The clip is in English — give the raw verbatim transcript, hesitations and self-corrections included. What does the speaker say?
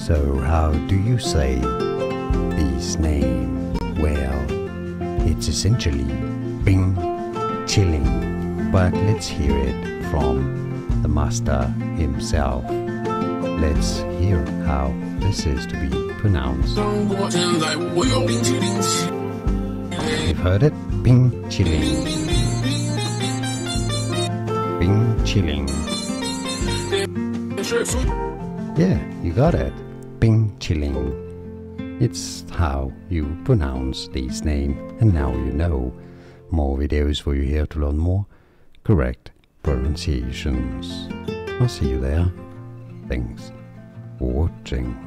So how do you say this name? Well, it's essentially Bing chilling, but let's hear it from the master himself. Let's hear how this is to be pronounced. You've heard it? Bing chilling. Bing chilling. Yeah, you got it. Bing chilling. It's how you pronounce this name, and now you know. More videos for you here to learn more correct pronunciations. I'll see you there. Thanks for watching.